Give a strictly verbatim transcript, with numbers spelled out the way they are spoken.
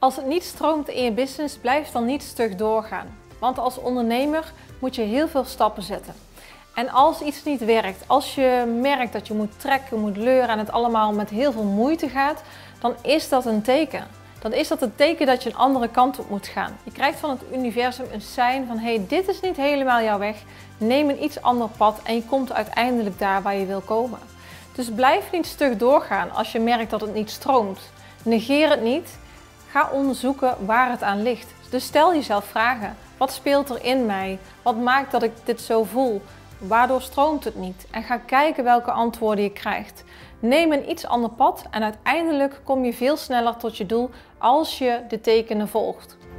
Als het niet stroomt in je business, blijf dan niet stug doorgaan. Want als ondernemer moet je heel veel stappen zetten. En als iets niet werkt, als je merkt dat je moet trekken, moet leuren en het allemaal met heel veel moeite gaat, dan is dat een teken. Dan is dat een teken dat je een andere kant op moet gaan. Je krijgt van het universum een sein van, hey, dit is niet helemaal jouw weg. Neem een iets ander pad en je komt uiteindelijk daar waar je wil komen. Dus blijf niet stug doorgaan als je merkt dat het niet stroomt. Negeer het niet. Ga onderzoeken waar het aan ligt. Dus stel jezelf vragen. Wat speelt er in mij? Wat maakt dat ik dit zo voel? Waardoor stroomt het niet? En ga kijken welke antwoorden je krijgt. Neem een iets ander pad en uiteindelijk kom je veel sneller tot je doel als je de tekenen volgt.